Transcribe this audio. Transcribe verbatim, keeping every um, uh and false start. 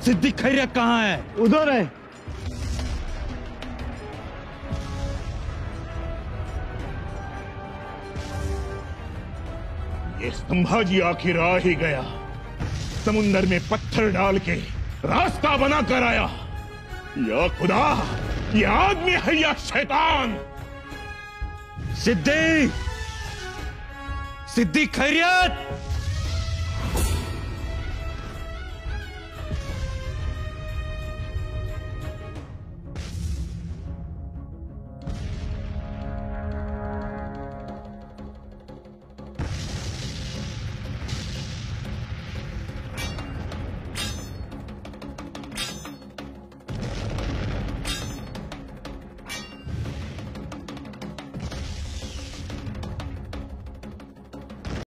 सिद्दीक खैरियत कहाँ है? उधर है। ये संभाजी आखिर आ ही गया। समुंदर में पत्थर डाल के रास्ता बना कर आया। या खुदा, ये आदमी है या शैतान? सिद्दीक, सिद्दीक खैरियत।